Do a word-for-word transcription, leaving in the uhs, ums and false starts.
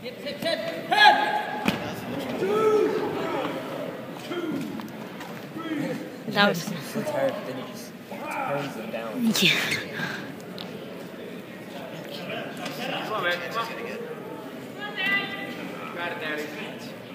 That was. So tired, but then he just turns them down. Yeah. Come on, man. Come on. Got it, Daddy.